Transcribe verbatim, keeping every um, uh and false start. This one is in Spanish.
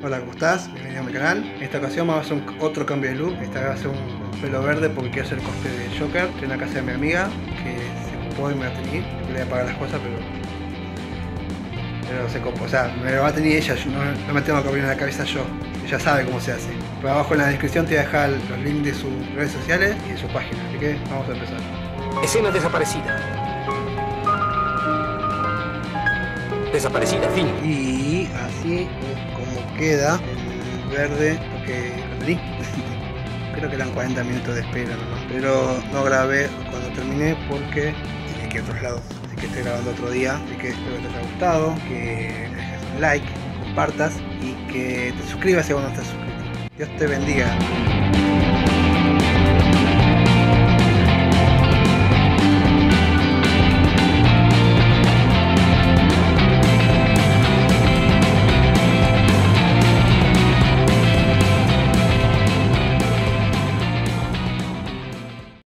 Hola, ¿cómo estás? Bienvenido a mi canal. En esta ocasión vamos a hacer un, otro cambio de look. Esta vez va a ser un pelo verde porque quiero hacer el cosplay de Joker. Estoy en la casa de mi amiga que se ocupó y me va a tener. Le voy a pagar las cosas, pero... Pero se copó. O sea, me lo va a tener ella. Yo no, no me tengo que abrir en la cabeza yo. Ella sabe cómo se hace. Pero abajo en la descripción te voy a dejar los links de sus redes sociales y de su página. Así que vamos a empezar. Escena desaparecida. Desaparecida, fin. Y así es como queda el verde, porque lo pedí. Creo que eran cuarenta minutos de espera nomás, pero no grabé cuando terminé porque tenía que ir a otros lados. Así que estoy grabando otro día. Así que espero que te haya gustado, que le dejes un like, compartas y que te suscribas si aún no estás suscrito. Dios te bendiga.